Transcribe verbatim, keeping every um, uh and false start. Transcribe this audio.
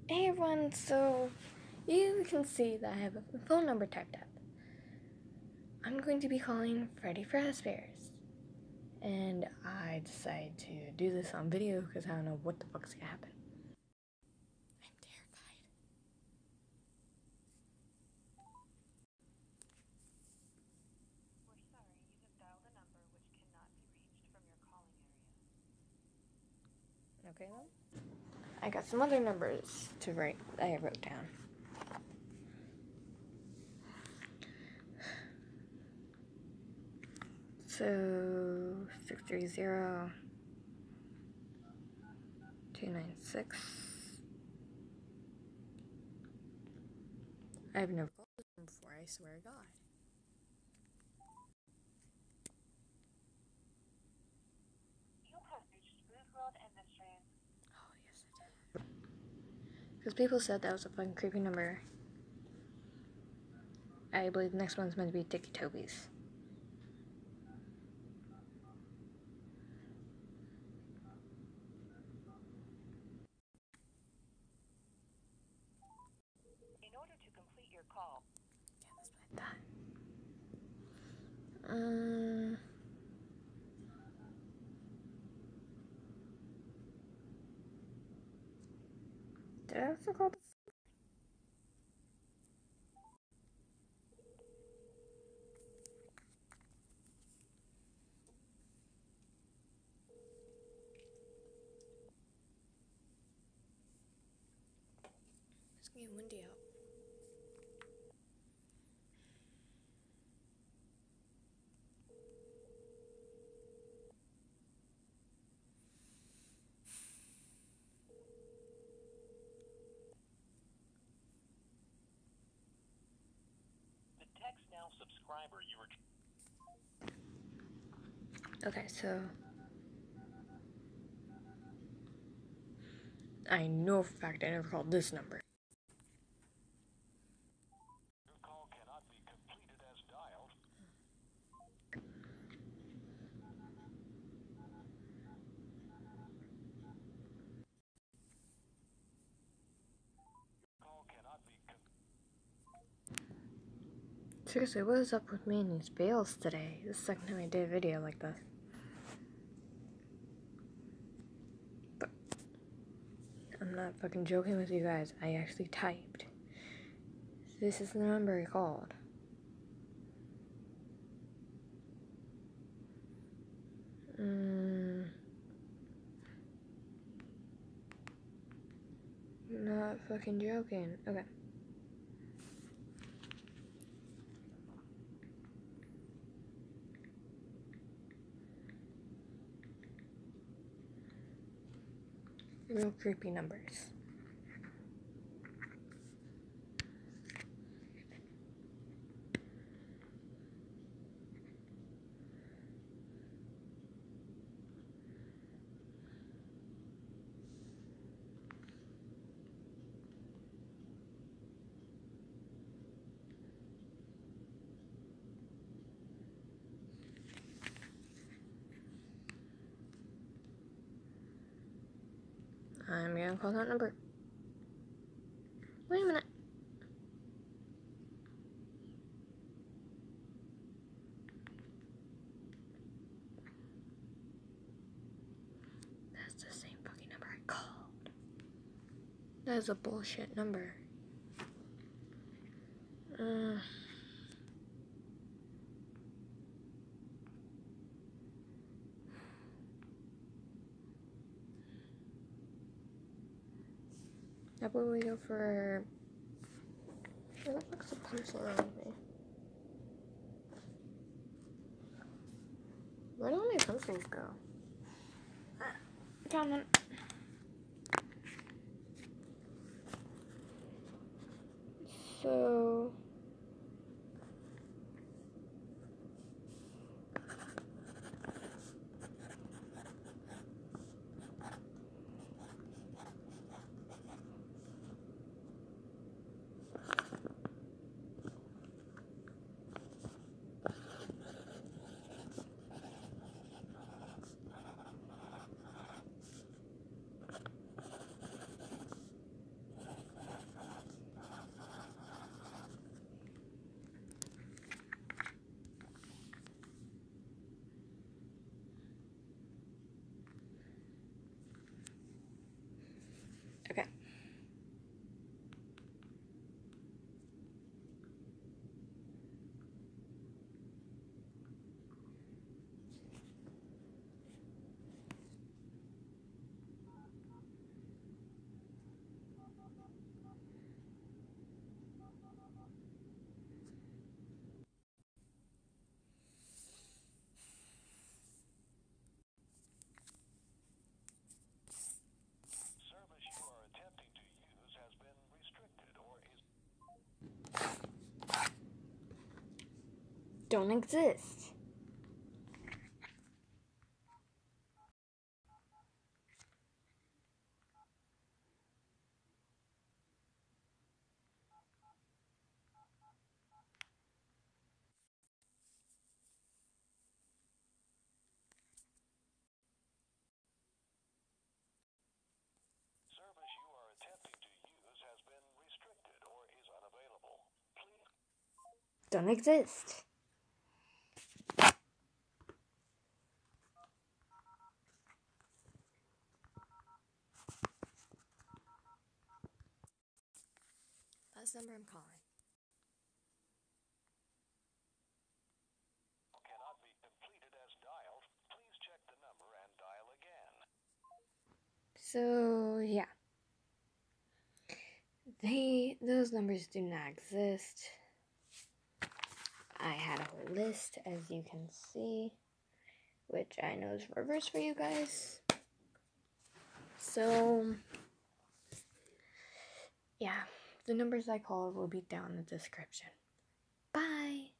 Hey everyone, so you can see that I have a phone number typed up. I'm going to be calling Freddy Fazbear's, and I decided to do this on video because I don't know what the fuck's gonna happen. I'm terrified. We're sorry, you have dialed a number which cannot be reached from your calling area. Okay then. I got some other numbers to write that I wrote down. So six three zero two nine six. I've never called this one before, I swear to God. You have reached Smooth World Industries. Oh, yes, I did. Because people said that was a fucking creepy number. I believe the next one's meant to be Dicky Toby's. In order to complete your call, Yeah, that's what I thought. Um. Did I also call the It's getting windy out. the Text Now subscriber you were Okay, so I know for a fact I never called this number. Your call cannot be completed as dialed. Your call cannot be com- Seriously, what is up with me and these fails today? This is the second time I did a video like this. But I'm not fucking joking with you guys. I actually typed. This is the number I called. Mm, not fucking joking. Okay. Real creepy numbers. I'm gonna call that number. Wait a minute. That's the same fucking number I called. That is a bullshit number. Uh, how about we go for... Where the fuck's the pencil around me? Where do all my pencils go? Ah, found one. So... Okay. Service you are attempting to use has been restricted or is Don't exist. service you are attempting to use has been restricted or is unavailable. Please Don't exist. That's the number I'm calling. cannot be completed as dialed. Please check the number and dial again. So yeah, they those numbers do not exist. I had a whole list, as you can see, which I know is reversed for you guys. So yeah, the numbers I called will be down in the description. Bye.